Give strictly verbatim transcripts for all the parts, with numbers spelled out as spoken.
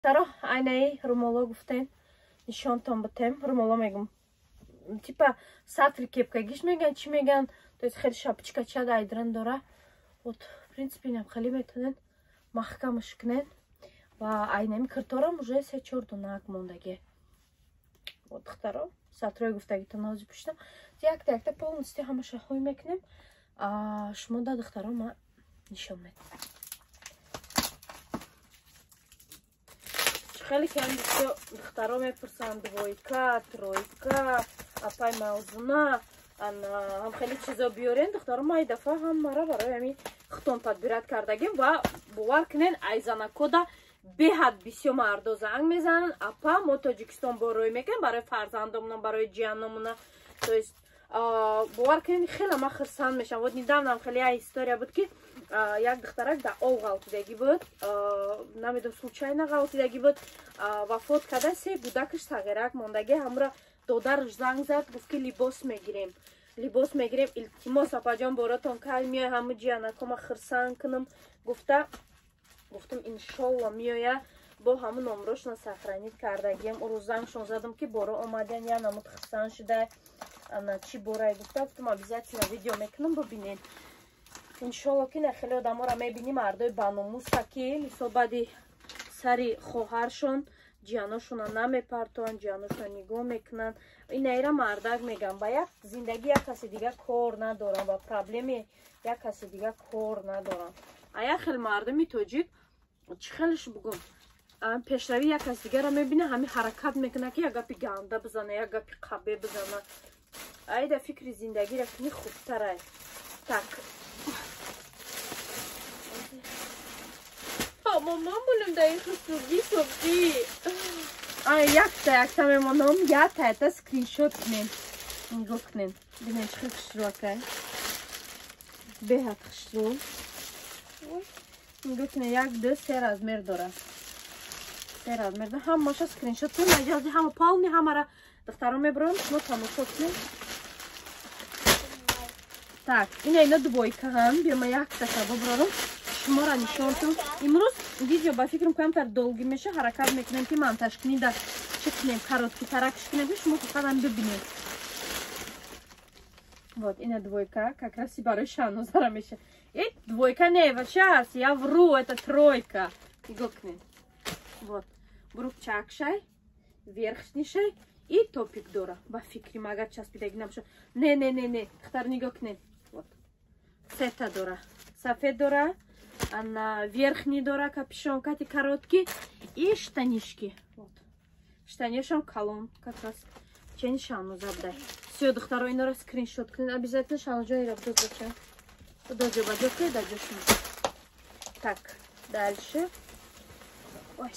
таро айнаи румоло гуфтем нишонтон бутем. Румоло мегум типа сатри кепкагиш меган чи меган, то есть хеле шапочкача айдран дора. Вот в принципе инам хеле метонен махкамаш кунен ва айнами кирторам уже се чор дона мондаги. Вот хтаро сатрой гуфтаги тонози пуштам якта якта полностью ҳамаша хуй мекунем. а шумо да духтаро ма нишон медем. خیلی کمی که دخترها میپرسن دویکا، ترویکا، اپای موزونه هم خیلی چیزا بیارین. دخترها ما این دفعه هم مرا برای همی ختم تدبیرات کردگیم و باور کنین ایزانکو دا به حد بسیار مردو زنگ میزنن. اپا ما تاجیکستان باروی میکنیم برای فرزندمون، برای جیانمون. تو است باور کنین خیلی ما خرسان میشم. و نیدم خیلی ای استوریا بود که یک دخترک در او غلطیدگی بود، نمیدونم случайно غلطیدگی بود، وفات کرده. سه کودکش تغییرک موندگی. همراه دادرش زنگ زد گفت که لباس میگیریم لباس میگیریم التماس اپا جان براتون کل میای همه جیانکو ما خرسان کنم. گفته گفتم انشالله میایه. با همون نمرشون سخرانیت کردگیم. او روز زنگشون زدم که برا اومدن یا نمود خرسان شده انا چی برای. گفته گفتم обязательно ویدیو میکنم ببینین. انشالله که نه خیلی آدم ها را میبینیم مردای باناموس که مثل بعدی سری خوهرشون جیاناشون را نمیپرتون، جیاناشون نگاه میکنن. این ایره مردک میگم با یک زندگی یک کسی دیگه کار ندارم و پرابلمی یک کسی دیگه کار ندارم. ایا خیلی مردمی توجیک چی خیلیش بگم پیشروی یک کسی دیگه را میبینه همین حرکت میکنه که یک گپی گنده بزنه، یک گپی قبه بزنه. ایده فکر زندگی را کنی خوبتره. tak مامان بولم در این خصوصی صبحی یک تا یک تا میمانم یا تا تا سکرین شوت کنیم نگاه کنیم بینید چه خشرو که بهت خشرو نگاه کنیم یک دو سه رزمیر داره سه رزمیر داره. هم ماشه سکرین شوت کنیم اجازه همه پالمی همه را دختران میبرم شما تماشا کنیم. так این اینا دوبایکه هم بیام یک تا شبا برارم شما را نشان کنم. امروز ویدیو با فکرم کنم تر دلگی میشه حرکت میکنم که монтаж کنیم در چه کنیم کاراتکی ترکش کنیم شما فقط هم ببینید. вот این двойка как раз и برای шанузара میشه. این двойка не сейчас я вру, это тройка. нигоҳ кунед. вот брукчакшай верхнишай и топик дора ба фикрам агар часпидагӣ намешуд. не не не не духтар нигоҳ кунед. вот сета дора сафед дора она верхний дора капюшонкати короткий и штанишки. вот штанишам калон как раз чен шануза дай. все духтаро инора скриншот кунед обязательно шанузаи ра дозача дожа ба докай дажошма. так дальше ой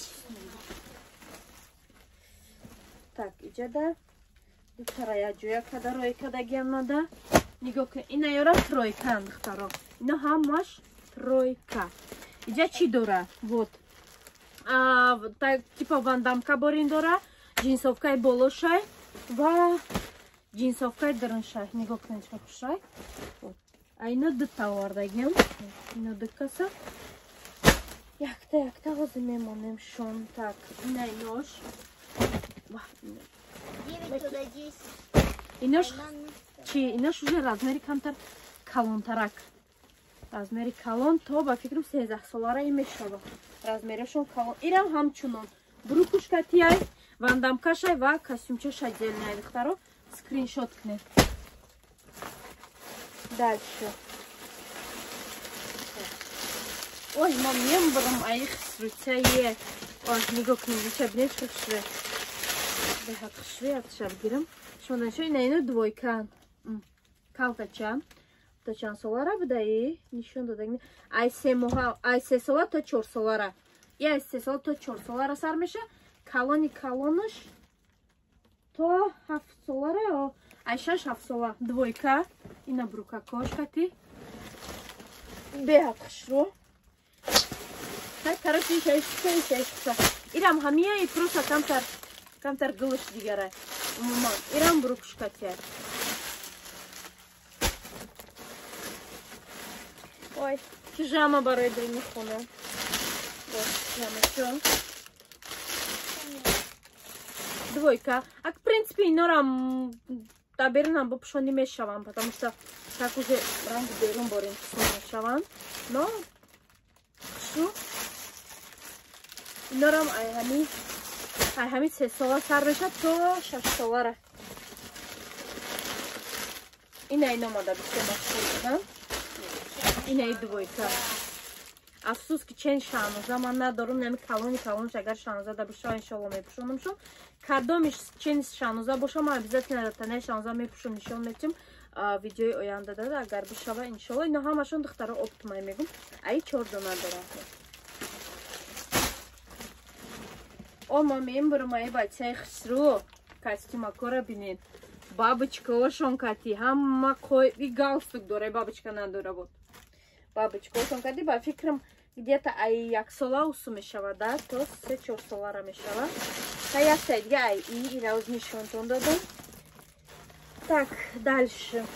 так иҷада духтара яҷоя кадарои кадагиам нада нигоҳ кунед. ина ёра тройка духтаро ина ҳамаш тройка. иҷа чӣ дора? вот типа вандамка борин дора, ҷинсовкаи болошай ва ҷинсовкаи дирншай. нигоҳ кунед чӣ хушай. вот а ина дута овардагиам. ина дукаса якта якта ҳозир мемонем шон. так ина инош инош чи инош уже размери камтар калонтарак. размери калон то ба фикрам сенздаҳ солара ин мешава. размерашон калон. ирам ҳамчунон брукушкатияй вандамкашай ва костюмчашай зеленай. духтаро скриншот кунед. дальше ой ма мембарам аи хисрутае. ой нигоҳ кунед ича бинед чӣ хисре беҳад хишре атшаб гирам шумо даншо ина ино двойкан калтача то чанд солара будаи нишон додагӣ ай се моҳа ай се сола то чор солара и ай се сола то чор солара сар меша. калони калонаш то ҳафт солара ай шаш ҳафт сола двойка. ина брука кошкати беҳад хишро так короче шайшса ирам ҳамияи просто камтар камтар гӯш дигара умуман ирам брукушкатия. ой пижама барои дил мехонам. вот пижамачо двойка. А в принципе, инорам да берунам бопушони мешавам, потому что так уже ранг берун борин мешавам. Но что? Инорам ай хами ай хами се сола сар мешад то шаш солара. Ина ино мода бисер машгул будам. Ина и двойка. Афсус ки чен шануза ман надорум нами калони калониш агар шануза да бишава иншалло мепушонумшум. Кардомиш чен шануза бошам обязательно тане шануза мепушум нишон метим видеои оянда дада агар бишава иншалло. Ино ҳамашон духтаро оптмай мегум. Аи чор дона дорам. Ома мембрум аи бачаи хисру костюма кора бинед. Бабочка ошон кати ҳама қои галстук дора бабочка надора буд. Бабочка ошон кати ба фикрам где-то ай як сола усу мешава да то се чор солара мешава. Та як сайдга ай и ирауз нишонтон додам. Так, дальше.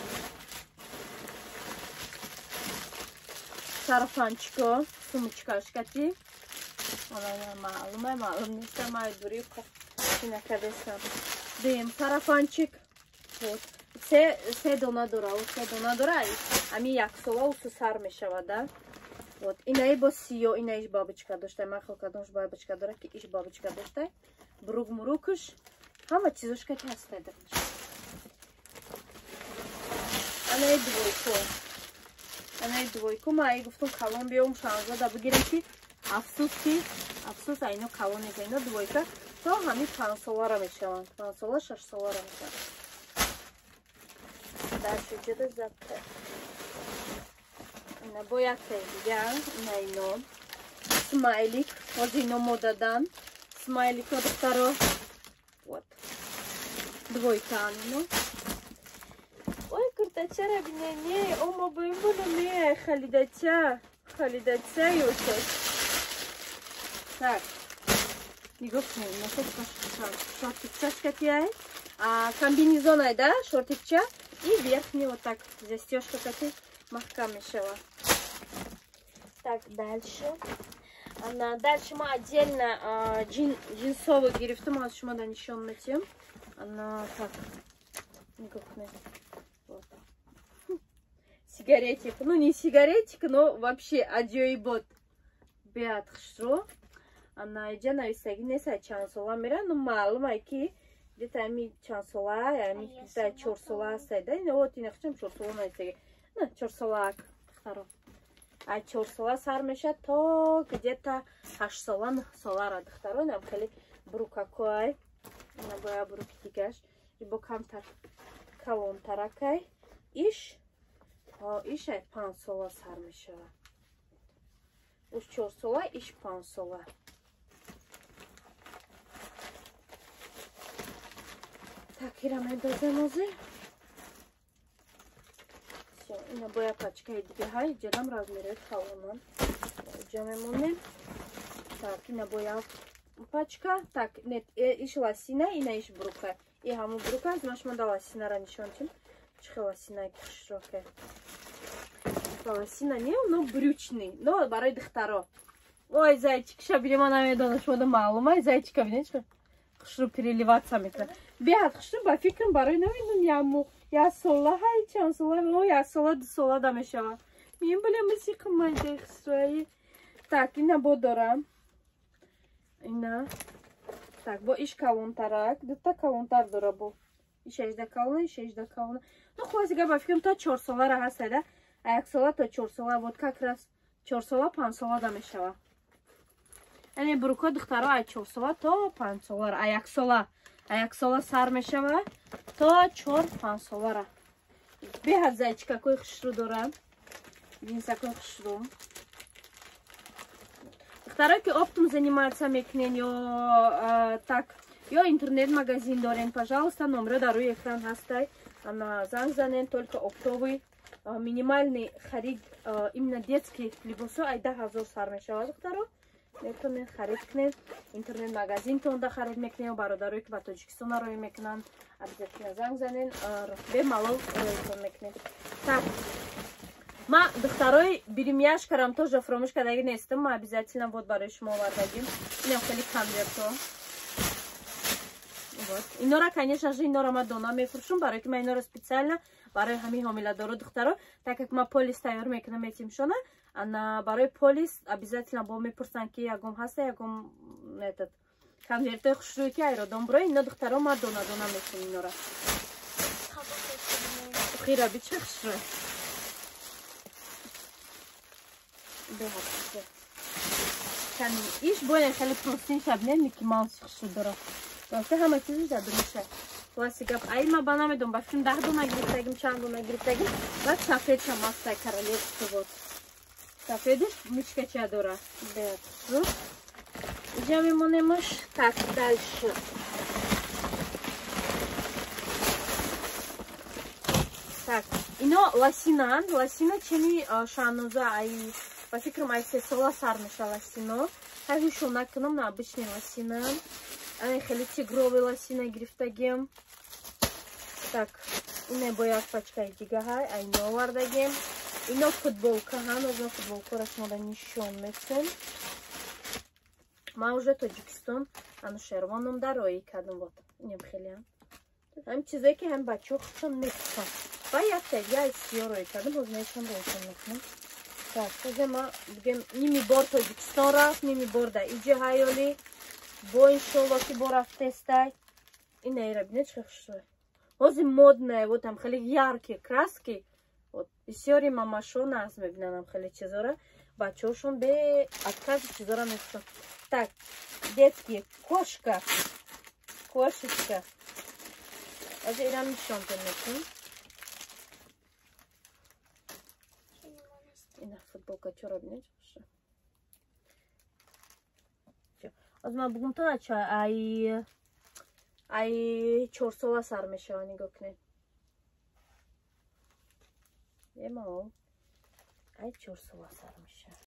Сарафанчико, сумочка кати. Она я малум, малум неста май дурика. Ина кадеса. Дем сарафанчик. Вот. Се се дона дора, се дона дора. Ами як сола усу сар мешава да. Вот. Инаи бо сиё, инаиш бабочка доштай. Махал кадомш бабочка дора, ки иш бабочка доштай. Бруг мурукуш. Ҳама чизошка ки ҳастай дакаш. Анаи двойку. Анаи двойку. Ма аи гуфтум калон биём шанза да бигирем ки афсус ки афсус айно калон неза. Ино двойка. То ҳами панҷсолара мешаванд. Панҷсола, шашсолара мешаванд. Дальше ҷуда запта. Ина бо як сай дига. Ина ино. Смайлик. Ҳозир ино мо дадан. Смайлик духтаро. Вот. Двойка анино. Ой, куртачара бине не. Ома боим буду не. Халидача. Халидача ёшаш. Так. Нигофтне. Нахочка шортикча скатияй. А комбинезон ай, да? Шортикча. И верхний вот так. Застежка кати. Махка мешала. Так, дальше. Она, дальше мы отдельно а, джин, джинсовый гирифтом, а шума да нишон метим. Она так. Нигофтне. Вот. Сигаретик. Ну, не сигаретик, но вообще адьёйбот. Беат хшро. Она иджа нависаги неса чансола мира, но малум айки где-то ами чансола, ами где-то чорсола сайда. И вот и нахчам чорсола нависаги. Ну, чорсола второ. А чорсола сар мешат то где-то ҳаштсола, нӯҳсола второй нам хели брука кой. На боя бруки дигаш. И бо камтар калон таракай. Иш а иш ай панҷсола сар мешава. Уж чорсола, иш панҷсола. Так, ирам эндозем озир. Всё, ина боя пачкаи дига ҳай, ҷадам размери калонам. Ҷа мемонем. Так, ина боя пачка. Так, нет, иш ласина, ина иш брука. И ҳаму брука, змашмада ласинара нишончим. Чихе ласина кишроке. Ласина не, но брючный, но барои духтаро. Ой, зайчик, ша бирем, она медона, шода малум, ай, зайчика, видишь, хшру переливаться метра. Беат, хшру ба фикрам барои намидун яму. Я сола, хай, чан сола, о, я сола, ду сола да мешава. Мин болем миси қимайда хсруаи. Так, ина бо дорам. Ина. Так, бо иш калонтарак, дута калонтар дора бо. Иш ежда калона, иш ежда калона. Ну, хвастига ба фикрам та чор сола ра ҳастайда. А як сола то чор сола, вот как раз чор сола, панҷ сола да мешава. Ани бруко духтаро ай чор сола то панҷ сола, а як сола, а як сола сар мешава то чор панҷ сола. Беҳад зайчика какой хушру дорам. Видите, какой хушру. Духтаро ки оптом заниматься мекунен ё так, ё интернет-магазин дорен, пожалуйста, номер дар рӯи экран ҳастай. Ана занг занен, только оптовый. Минимальный харид именно детских либосов ай да ҳазор сар мешавад духтаро. Метонен харид кунен. Интернет магазин тон да харид мекунен. Бародарои ки ба Тоҷикистон роӣ мекунанд обязательно занг занен. Бемалол роитон мекунен. Так. Ма духтарои биримяшкарам тоже фромӯш кардаги нестам. Ма обязательно вот барои шумо овардагим. Инам хеле конверто. Вот. Инора, конечно же, инора ма дона мефуршум, барои ки ман инора специально барои ҳамин ҳомиладору духтаро, так как ма полис тайёр мекунам метимшона, ана барои полис обязательно бо мепурсан ки ягом ҳаста, ягом этот конвертои хушрӯи ки айродон бро, ино духтаро ма дона дона мекунам инора. Хира бича хушрӯ. Беҳад. Кани иш бояд хеле простин шаб, не Микки Маус хушрӯ дора. Васте ҳама чизи заду меша. Васи гап ай ма ба намедон ба филм даҳ дона гирифтагим, чанд дона гирифтагим. Баъд сафед ша мастай королевский вот. Сафедиш мичкача дора. Беҳад хушрӯ. Иҷа мемонемаш. Так, дальше. Так, ино лосинан, лосина чини шануза ай ба фикрам ай се сола сар меша лосино. Ҳайҳушон накунам, на обычный лосинан. Ай хеле тигровый лосина гирифтагим. Так, ине бо як пачкаи дигаҳай, ай ино овардагим. Ино футболка ҳам, озма футболкаро шумода нишон метем. Ма уже Тоҷикистон ану шервоном дароӣ кардам вот. Инем хелеам. Ҳам чизое ки ҳам бачаҳо худшон мепусанд. Ва як тагиаи сиёроӣ кардам, боз мешам роишон мекунам. Так, ҳозир ма бигем ними бор Тоҷикистон рафт, ними бор дар иҷи ҳаёлӣ. Бо иншолло ки бо рафтестай. Ина ира бинед чӣ хушрӯ. Ҳозир модная, вот там хеле яркие краски. Вот бисёри мамашо нағз мебинам хеле чизора. Бачаҳошон бе откази чизора мепусанд. Так, детские кошка. Кошечка. Ҳозир ира нишон метем. Ина футболка чора бинед чӣ хушрӯ. Аз ма бугум то ача ай ай чор сола сар мешава, нигоҳ кунед. Ема ай чор сола сар мешава.